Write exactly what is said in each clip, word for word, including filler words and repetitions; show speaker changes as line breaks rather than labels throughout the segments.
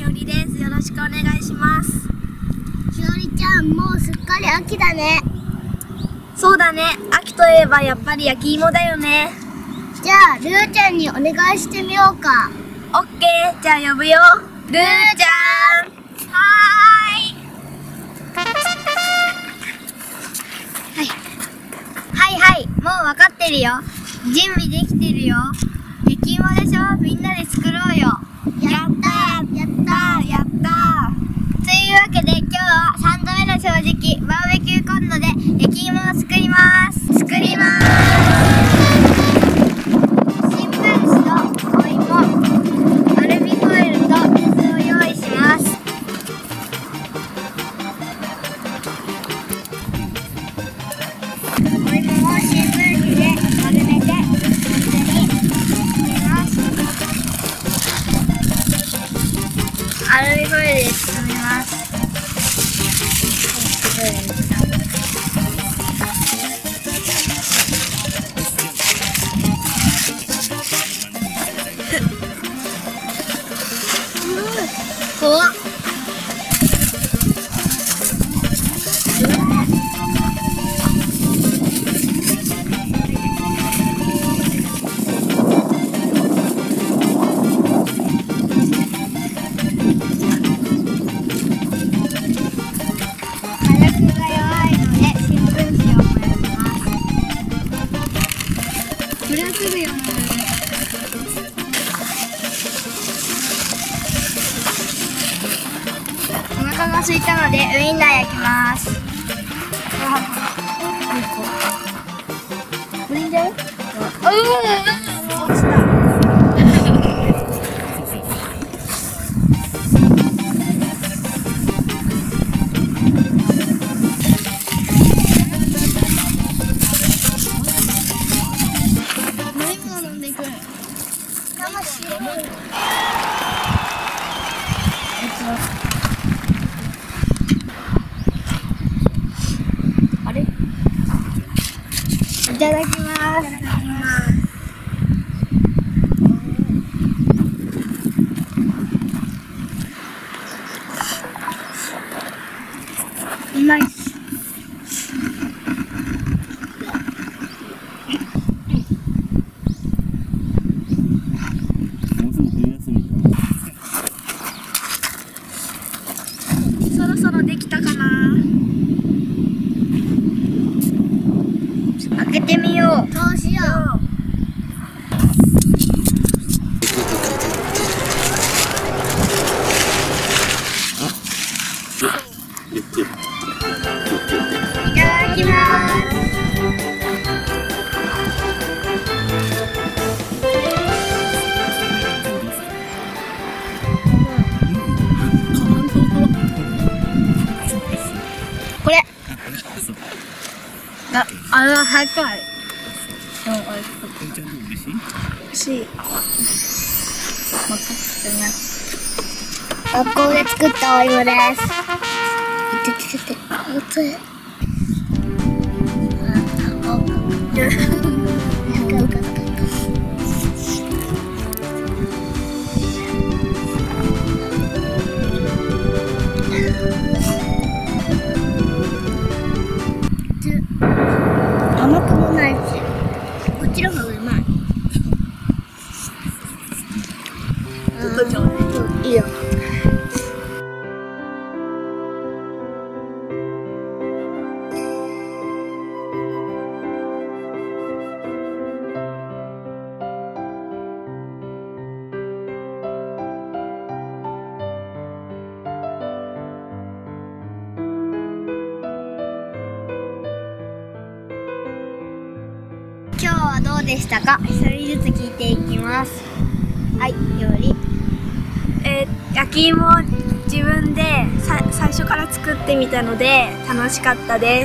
おりです。よろしくお願いします。
しおりちゃん、もうすっかり秋だね。
そうだね。秋といえばやっぱり焼き芋だよね。
じゃあルーちゃんにお願いしてみようか。
オッケー。じゃあ呼ぶよ。ルーちゃん。はーい。
はいはいはい、もう分かってるよ。準備できてるよ。焼き芋でしょ。みんなで作ろうよ。
やったーやったーやったー。
というわけで今日はさんどめの正直バーベキューコンロで焼き芋を作ります。作ります。新聞紙とお芋、アルミホイルと水を用意します。お芋を新聞紙で丸めて水に入れます。アルミホイルで包みます。怖っ。お腹が空いたのでウインナー焼きます。これじゃう？落ちた。あれ？いただきます。いただきます。うまいっす。
そろそろできたかな。
開けてみよう。そうしよう。いただきます。これ。あ、あの高い。でもおいしそう。美味しい。また作ります。学校で作ったお芋です。いてててて。おつえ。甘くもないし、こっちの方がうまい。
ちょっとちょうだい。
いいよ。今日はどうでしたか。一人ずつ聞いていきます。はい、より。
えー、焼き芋を自分でさ最初から作ってみたので楽しかったです。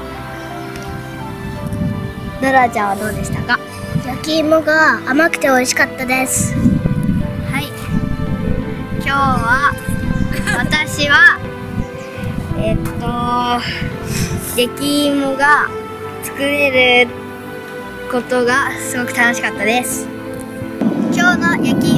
ドラちゃんはどうでしたか。焼き芋が甘くて美味しかったです。
はい。今日は私はえっと焼き芋が作れることがすごく楽しかったです。
今日の焼き